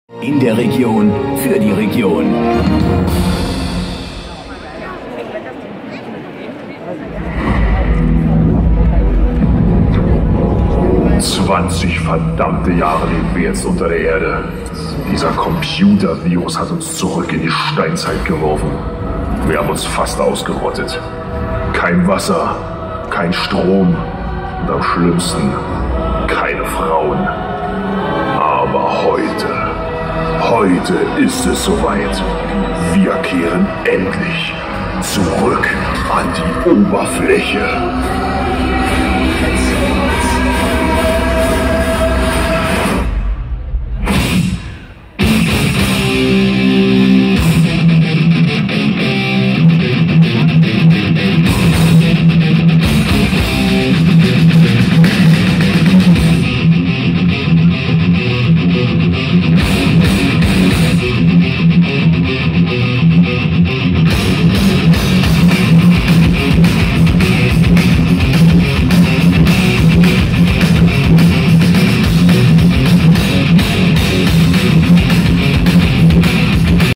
In der Region, für die Region. 20 verdammte Jahre leben wir jetzt unter der Erde. Dieser Computervirus hat uns zurück in die Steinzeit geworfen. Wir haben uns fast ausgerottet. Kein Wasser, kein Strom und am schlimmsten keine Frauen. Aber heute ist es soweit. Wir kehren endlich zurück an die Oberfläche.